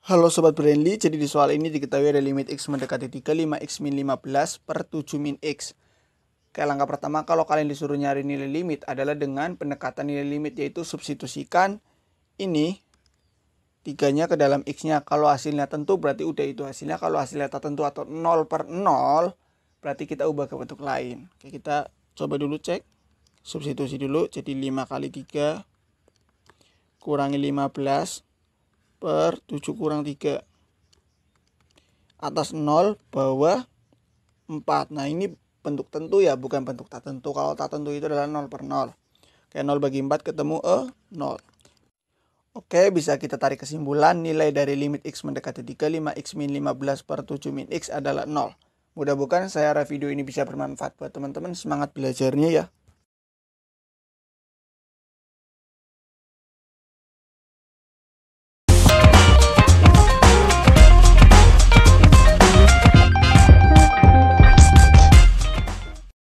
Halo Sobat Brandly, jadi di soal ini diketahui ada limit X mendekati 3, 5X min 15 per 7 min X. Oke, langkah pertama kalau kalian disuruh nyari nilai limit adalah dengan pendekatan nilai limit, yaitu substitusikan ini 3-nya ke dalam X-nya. Kalau hasilnya tentu berarti udah itu hasilnya. Kalau hasilnya tak tentu atau 0 per 0 berarti kita ubah ke bentuk lain. Oke, kita coba dulu cek. Substitusi dulu, jadi 5 kali 3 kurangi 15 per 7 kurang 3. Atas 0, bawah 4. Nah, ini bentuk tentu ya, bukan bentuk tak tentu. Kalau tak tentu itu adalah 0 per 0. Oke, 0 bagi 4 ketemu 0. Oke, bisa kita tarik kesimpulan nilai dari limit X mendekati 3, 5X min 15 per 7 min X adalah 0. Mudah-mudahan saya video ini bisa bermanfaat buat teman-teman. Semangat belajarnya ya.